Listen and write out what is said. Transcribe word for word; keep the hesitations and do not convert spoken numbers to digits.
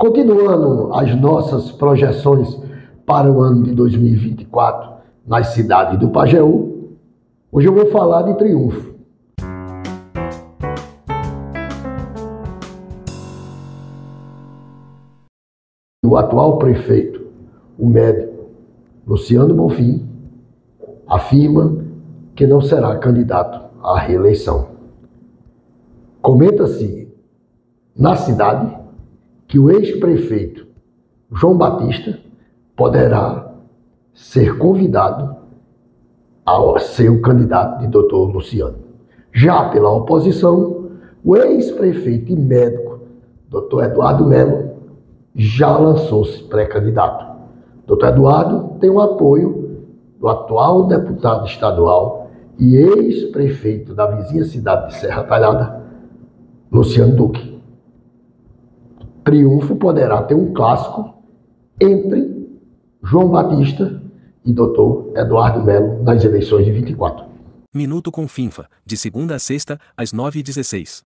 Continuando as nossas projeções para o ano de dois mil e vinte e quatro nas cidades do Pajeú, hoje eu vou falar de Triunfo. O atual prefeito, o médico Luciano Bonfim, afirma que não será candidato à reeleição. Comenta-se na cidade que o ex-prefeito João Batista poderá ser convidado a ser o candidato de doutor Luciano. Já pela oposição, o ex-prefeito e médico doutor Eduardo Melo já lançou-se pré-candidato. doutor Eduardo tem o apoio do atual deputado estadual e ex-prefeito da vizinha cidade de Serra Talhada, Luciano Duque. Triunfo poderá ter um clássico entre João Batista e doutor Eduardo Melo nas eleições de vinte e quatro. Minuto com Finfa, de segunda a sexta, às nove e dezesseis.